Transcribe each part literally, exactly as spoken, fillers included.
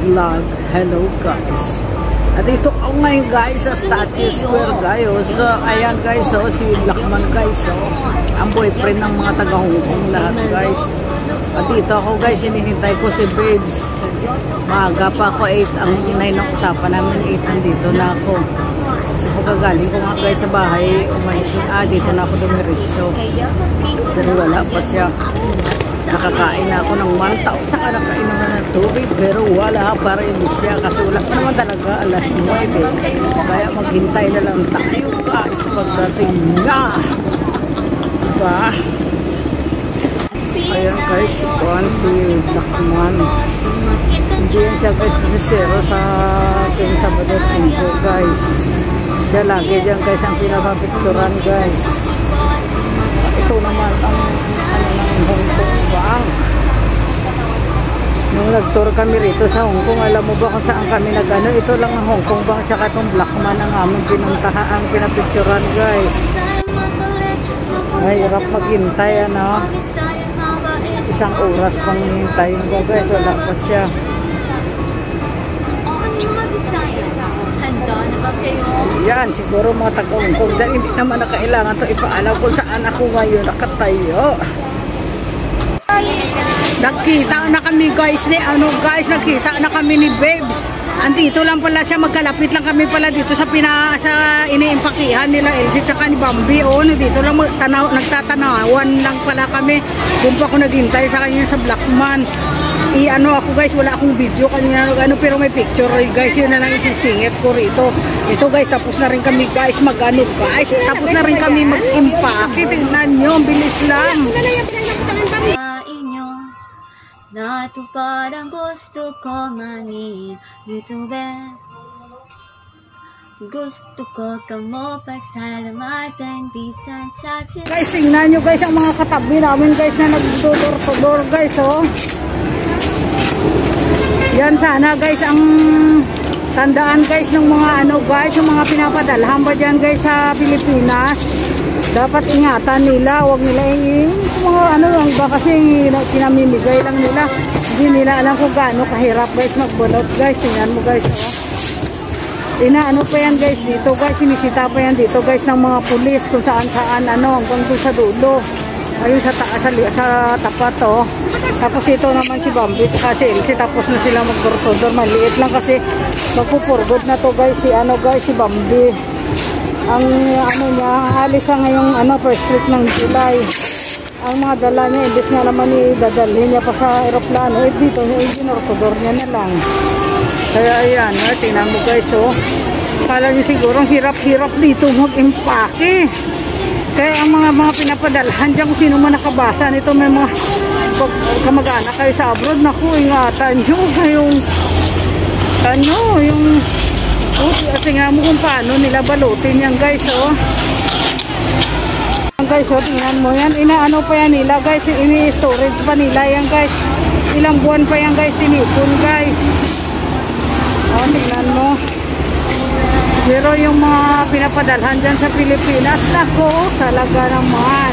vlog. Hello guys. At ito ako ngayon guys sa Statue Square guys. So ayan guys, so si Blackman guys, so ang boyfriend ng mga taga Hong Kong lahat guys. At dito ako guys, hinihintay ko si Babes. Maaga pa ako, eight ang hinay ng usapan namin, eight nandito na ako. Kasi pagkagaling ko nga guys sa bahay, umalis na, ah, dito na ako dumiritso. Pero wala pa siya. Nakakain na ako ng manta o saka nakain naman ng tubig, pero wala pa rin siya kasi wala pa naman talaga alas nuwebe. Kaya maghintay na lang tayo guys pagdating na. Diba? Ayan guys, si Juan, si Blackman. Hindi yan siya guys kasi zero sa ating Sabado at Linggo guys. Siya lagi dyan guys ang pinapapicturan guys. Ito naman ang ano ng Hong Kong Bank. Nung nag-tour kami rito sa Hong Kong, alam mo ba kung saan kami nag-ano? Ito lang ang Hong Kong Bank tsaka itong Blackman ang aming pinuntahan, ang pinapicturan guys. Mahirap maghintay ano. Isang oras pang hintayin ko guys, wala pa siya. Yan, siguro mga taga-Hong Kong dahil hindi naman na kailangan ito ipaalam kung saan ako ngayon nakatayo. Nakita na kami guys ni ano guys, nakita na kami ni Babes. Andito lang pala siya, magkalapit lang kami pala dito sa pina sa iniimpakihan nila Elsie tsaka ni Bambi. Oh, dito lang tanaw, nagtatanawan lang pala kami. Kung pa ako naghintay sa kanya sa Blackman. I-ano ako guys, wala akong video kanina ano, pero may picture guys, yun na lang isisingit ko rito. Ito guys, tapos na rin kami guys mag-ano guys, tapos na rin kami mag-impake. Tingnan nyo, bilis lang. Natupad ang gusto ko manin YouTube. Gusto ko kamo pasalamatan bisan sa sila. Guys, tingnan nyo guys ang mga katabi namin guys na nag-door-to-door guys, oh. Yan sana guys ang tandaan guys ng mga ano guys, yung mga pinapadalhan ba dyan guys sa Pilipinas. Dapat ingatan nila, huwag nila yung mga ano lang ba kasi kinamimigay lang nila. Hindi nila alam kung gaano kahirap guys magbunot guys. Tingnan mo guys, oh. Inaano pa yan guys dito guys, sinisita pa yan dito guys ng mga pulis kung saan saan ano, hanggang doon sa dulo. Ayun sa taas, sa, sa tapat, oh. Tapos ito naman si Bambi kasi Elsie, tapos na sila mag-dortodor. Maliit lang kasi magpupurgod na to guys si ano guys si Bambi. Ang ano niya, alis siya ngayong ano, first week ng July. Ang mga dala niya, imbis nga naman idadalhin niya pa sa aeroplano, eh dito niya, inortodor niya na lang. Kaya ayan, eh, tingnan mo guys, oh. Kala niyo siguro hirap-hirap dito mag-impake. Kaya ang mga mga pinapadalhan dyan, kung sino man nakabasa nito, may mga kamag-anak kayo sa abroad, naku, ingatan nyo yung ano, yung oh, tingnan mo kung paano nila balutin yan guys, oh. Guys, oh, tingnan mo yan, inaano pa yan nila guys, ini-storage pa nila yan guys, ilang buwan pa yan guys, sinipon guys. Oh, tingnan mo. Pero yung mga pinapadalhan dyan sa Pilipinas, nako, talaga naman.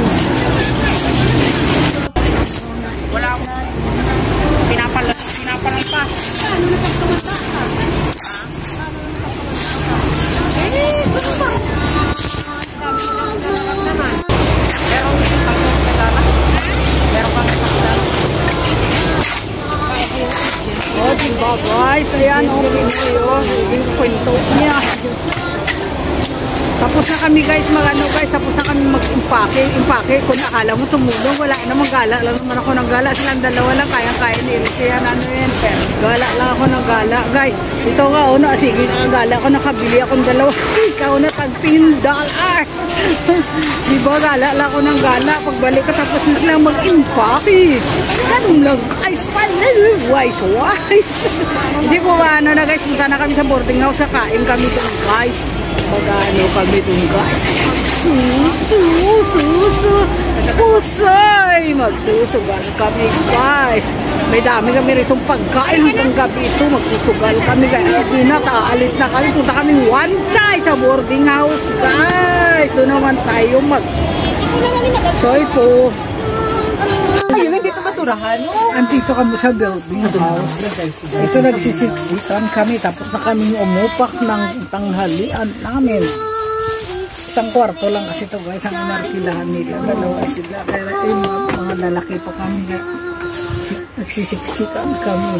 Wala akong pinapalas, pinapalampas. Ano na pagkamata ka? Eh, gusto ba? Pero pero pang oh, diba guys? Ayan, oh, yung kwento niya. Tapos na kami guys, mag-ano guys, tapos na kami mag-impake. Impake, kung nakala mo tumulong, wala namang gala. Lang naman ako ng gala. Silang dalawa lang, kayang-kaya ni Elsie yan, ano yan. Gala lang ako ng gala. Guys, ito nga, oh, no, sige, nakagala ako, nakabili akong dalawa. Ikaw na tag ten dollars. Diba, gala lang ako ng gala. Pagbalik ko, tapos na silang mag-impake. Ganun lang guys, wise, wise. Hindi po ba, ano na guys, punta na kami sa boarding house, kakain kami doon guys. Magano kami doon guys. Susu, susu, pusay. Magsusugal kami guys. May dami kami ritong pagkain hanggang gabi ito. Magsusugal kami guys. Sige na, aalis na kami. Punta kami one chai sa boarding house guys. Doon naman tayo mag soy po. Ayun, dito ba susunod? murahan. Andito kami sa building house. Ito nagsisiksikan kami tapos na kami umupak ng tanghalian namin. Isang kwarto lang kasi ito guys, ang inarkilahan nila. Dalawa sila. Kaya yung mga lalaki pa kami. Nagsisiksikan kami.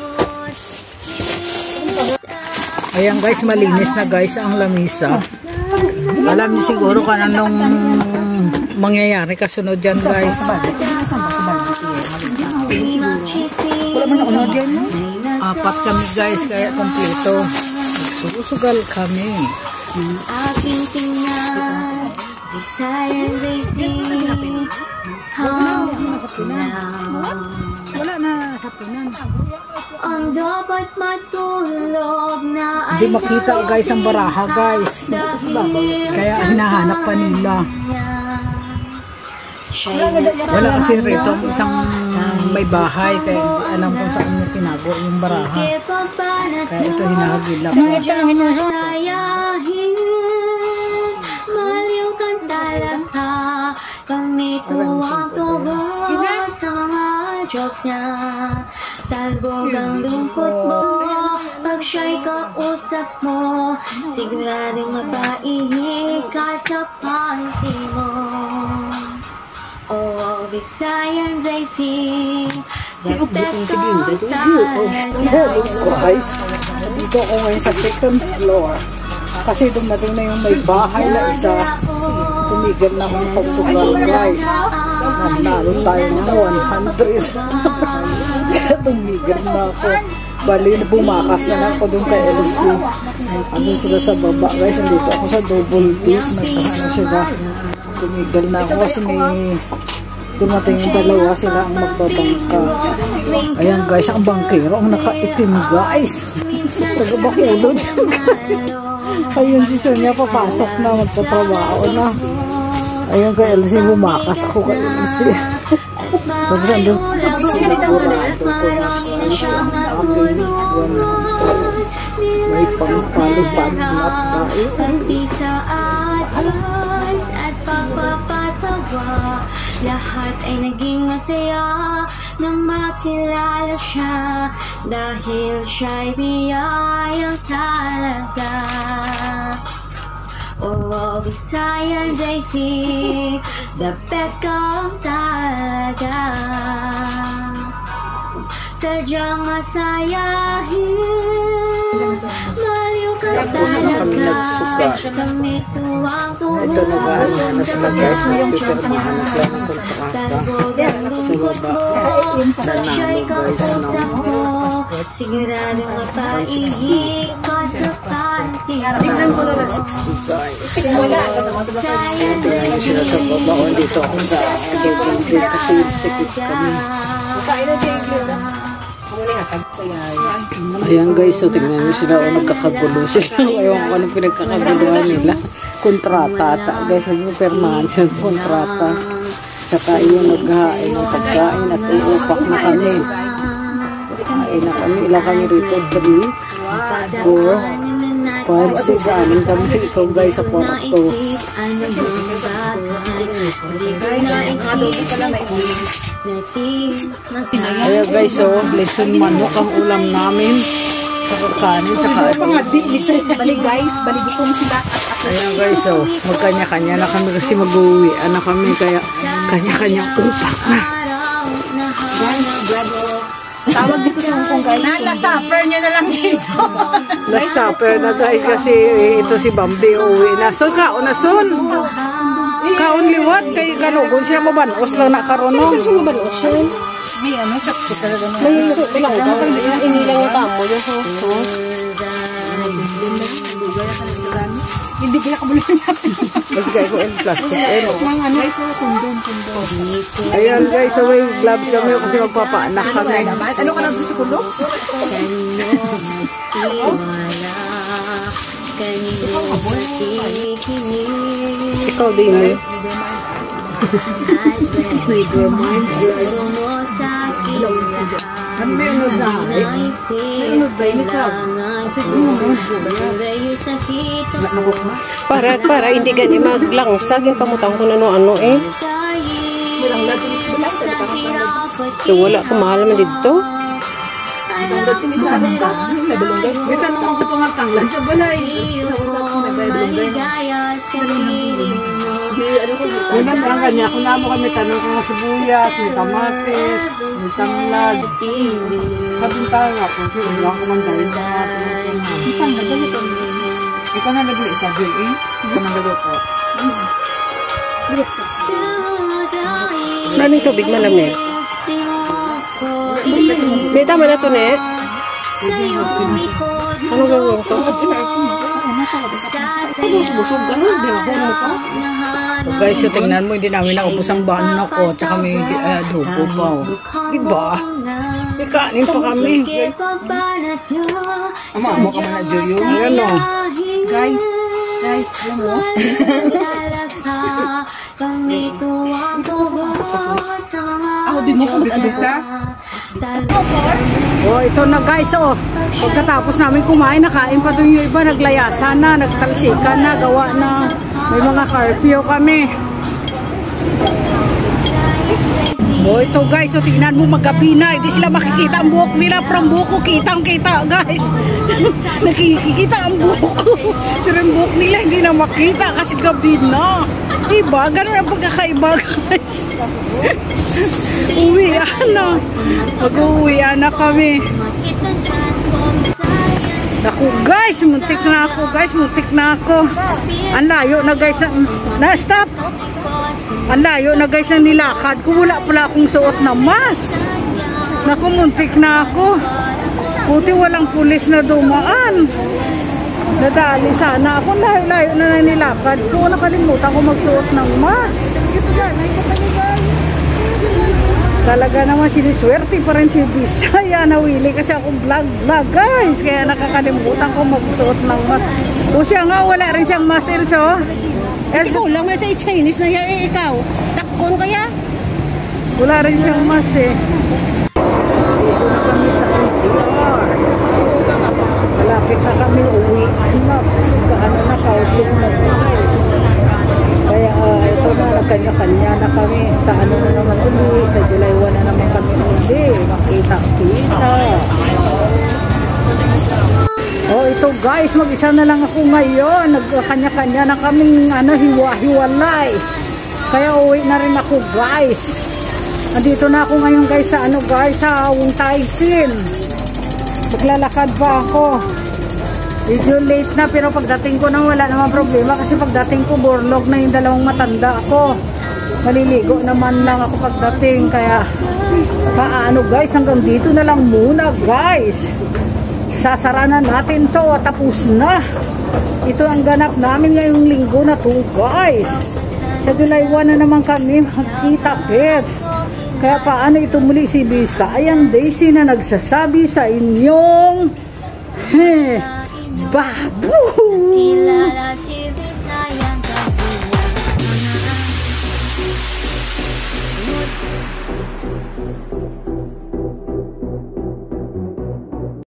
Ayan guys, malinis na guys ang lamisa. Alam niyo siguro kung anong mangyayari kasunod dyan guys. Apat kami guys, kaya kompleto. Susugal kami. Aking tingnan, Visayan they sing. How now? Wala na sa Pinan. Ang dapat matulog na ay hindi makita guys ang baraha guys. Kaya hinahanap pa nila. Wala kasi rito isang may bahay kaya hindi alam kung saan niya tinago yung baraha. Kaya ito hinahagilap. Ito ang hinasayahin, maliw kang talaka, kami tuwang-tuwa sa mga jokes niya. Talbog ang lungkot mo pag siya'y kausap mo, siguradong mapaihi ka sa panty mo. Oh, Visayan they sing the best of guys, dito ako ngayon sa second floor kasi dumating na yung may bahay na isa. Tumigil na ako sa pagsugal guys. Nanalo tayo ng one hundred. Tumigil na ako. Bali, bumakas na lang ako dun kay L C. Andun sila sa baba guys. Andito ako sa double deep. Nagkahano sila. Tumigil na ako kasi may dumating yung dalawa sila ang magbabangka. Ayan guys, ang bangkero ang nakaitim guys. Tagabakulod yun guys. Ayun si Sonia papasok na, magtatrabaho na. Ayun kay L C, bumakas ako kay L C. Tapos andun may pangpalipad na tayo. At pagpapatawa, lahat ay naging masaya nang makilala siya, dahil siya'y biyayang talaga. Oh, Visayan they sing the best kang talaga. Sadyang masayahin, maliw ka talaga, kami tuwang-tuwa. Ito nag-aano na sila guys, nagpipirmahan na sila ng kontrata sa baba. Nanalo guys ng siguradong mapaihi ka sa panty. tingnan ko na sixty guys. Tingnan nyo sila sa baba. O dito ako sa double deck kasi sikip kami. Ayan guys, so tingnan nyo sila o nagkakagulo sila. Ewan ko anong pinagkakaguluhan nila. Kontrata ata guys, nagpipirmahan sila ng kontrata. Saka yung naghahain ng pagkain at uupak na kami. Kain na kami, ilang kami rito, three, four, five, six, anim kami ito guys sa kwarto. Ayan guys, so lechon manok ang ulam namin. Saka kanin, saka balik guys, balik itong sila. ayan guys, so magkanya-kanya na kami kasi mag-uwi na kami, kaya kanya-kanya upak na. Tawag dito sa Hong Kong guys. Last supper nyo na lang dito. Last supper na guys kasi ito si Bambi uwi na. So kaon na son. Kaon liwat kay kanugon siya mabanos lang na karonong. Sino siya mabanos son? May ano, chopstick talaga na. May chopstick lang daw. Inilang yung tamo yung hosto. Hindi kaya kabuluhan sa atin. Mas guys, so plastic. Nang ano, guys, kundon, kundon. Ayan guys, so may gloves kami kasi magpapaanak kami. Ano ka nandun sa kundon? Ikaw din eh. Never mind. Ano ba yung na? Ano ba yung Para, para, hindi ganyan maglangsag. Yung pamutang ko na no ano eh. So, wala ko mahal naman dito. Kita naman ko itong tanglan sa balay. Kunan lang kanya, kung naman kami tanong kung sibuyas, may kamatis, may tanglad. Sabing tayo nga po, wala ko man gawin pa nga. Ikaw na nagli sa Joy, eh? Ikaw na nagli po. Maraming tubig, malamig. May tama na ito, ne? Ano gagawin ko? Busog ka na, di ako mo pa. Guys, so tingnan mo, hindi namin naubos ang banon ako, tsaka may uh, adobo pa. Diba? Ikanin pa kami. Ama mo ka man na Joy yun. Ayan o. Guys, guys, alam mo? Ako din mo kung ano ka? Oh, ito na guys, oh. Pagkatapos namin kumain, nakain pa doon yung iba, naglayasan na, nagtalsikan na, gawa na. May mga curfew kami. Oh, ito guys, so tingnan mo, magabi na, hindi sila makikita ang buhok nila. From buhok ko, kitang kita guys. Nakikita ang buhok ko. Pero ang buhok nila hindi na makita kasi gabi na. Diba? Ganun ang pagkakaiba guys. Uwian na. Mag-uwian na kami. Naku guys, muntik na ako guys, muntik na ako. Ang layo na guys. Na, na stop. Ang layo na guys na nilakad ko. Wala pala akong suot na mask. Naku, muntik na ako. Buti walang pulis na dumaan. Nadali sana ako. Layo-layo na na nilakad ko. Nakalimutan ko magsuot ng mask. Talaga naman siniswerte pa rin si Bisaya. Nawili kasi ako vlog-vlog guys. Kaya nakakalimutan ko magsuot ng mask. O siya nga, wala rin siyang mask, Elso. Ikaw lang may sa Chinese na yan, eh, ikaw. Takon kaya? Wala rin siyang mask eh. Dito na kami sa N C R. Malapit na kami uwi. Ano, kasi kaano na kautsong na guys. Kaya uh, ito na, nagkanya-kanya na kami. Sa ano na naman uwi. Sa July first na naman kami uwi. Makita-kita. Oh, ito guys, mag-isa na lang ako ngayon. Nagkanya-kanya na kaming ano, hiwa-hiwalay. Kaya uwi na rin ako guys. Nandito na ako ngayon guys sa ano guys, sa Wong Taisin. Maglalakad pa ako. Medyo late na pero pagdating ko nang wala namang problema kasi pagdating ko borlog na yung dalawang matanda ako. Maliligo naman lang ako pagdating kaya paano guys, hanggang dito na lang muna guys. Sasara na natin to at tapos na. Ito ang ganap namin ngayong linggo na to guys. Sa July first na naman kami magkita-kits. Kaya paano ito muli si Bisayan Daisy na nagsasabi sa inyong Heh, babu!